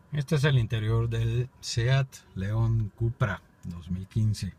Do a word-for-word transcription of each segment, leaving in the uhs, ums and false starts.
Este es el interior del Seat León Cupra dos mil quince.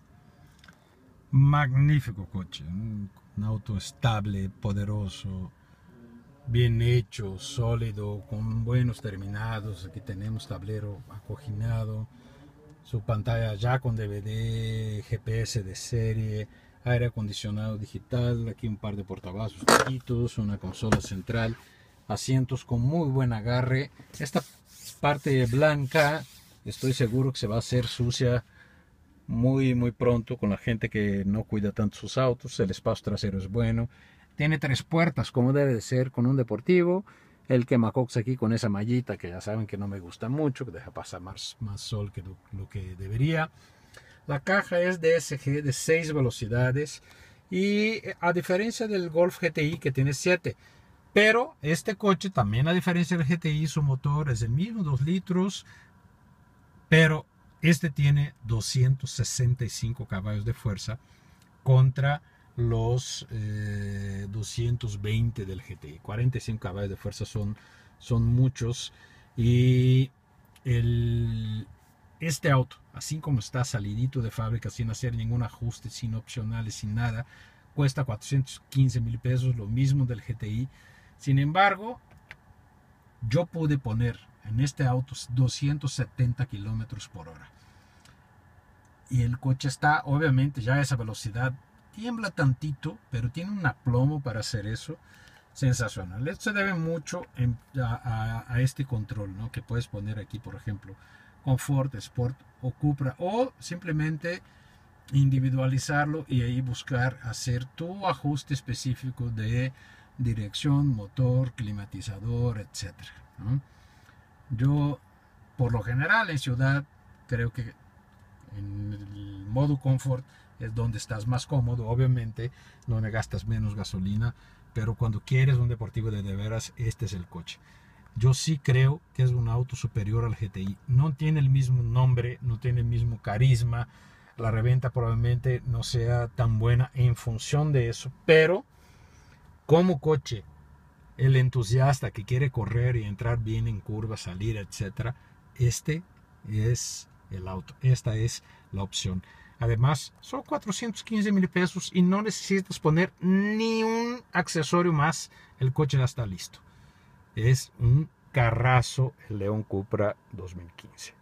Magnífico coche, un, un auto estable, poderoso, bien hecho, sólido, con buenos terminados. Aquí tenemos tablero acoginado, su pantalla ya con D V D, G P S de serie, aire acondicionado digital, aquí un par de portavasos chiquitos, una consola central, asientos con muy buen agarre. Esta parte blanca estoy seguro que se va a hacer sucia muy muy pronto con la gente que no cuida tanto sus autos. El espacio trasero es bueno, tiene tres puertas como debe de ser con un deportivo. El quemacox aquí con esa mallita que ya saben que no me gusta mucho, que deja pasar más, más sol que lo, lo que debería. La caja es D S G de seis velocidades y a diferencia del Golf G T I que tiene siete. Pero este coche también, a diferencia del G T I, su motor es el mismo, dos litros, pero este tiene doscientos sesenta y cinco caballos de fuerza contra los eh, doscientos veinte del G T I. cuarenta y cinco caballos de fuerza son, son muchos. Y el, este auto, así como está salidito de fábrica, sin hacer ningún ajuste, sin opcionales, sin nada, cuesta cuatrocientos quince mil pesos, lo mismo del G T I. Sin embargo, yo pude poner en este auto doscientos setenta kilómetros por hora. Y el coche está, obviamente, ya a esa velocidad, tiembla tantito, pero tiene un aplomo para hacer eso. Sensacional. Esto se debe mucho en, a, a, a, este control, ¿no? Que puedes poner aquí, por ejemplo, Confort, Sport o Cupra, o simplemente individualizarlo y ahí buscar hacer tu ajuste específico de dirección, motor, climatizador, etcétera, ¿no? Yo, por lo general, en ciudad, creo que en el modo confort es donde estás más cómodo, obviamente, donde gastas menos gasolina, pero cuando quieres un deportivo de de veras, este es el coche. Yo sí creo que es un auto superior al G T I. No tiene el mismo nombre, no tiene el mismo carisma. La reventa probablemente no sea tan buena en función de eso, pero como coche, el entusiasta que quiere correr y entrar bien en curvas, salir, etcétera, este es el auto, esta es la opción. Además, son cuatrocientos quince mil pesos y no necesitas poner ni un accesorio más, el coche ya está listo. Es un carrazo el León Cupra dos mil quince.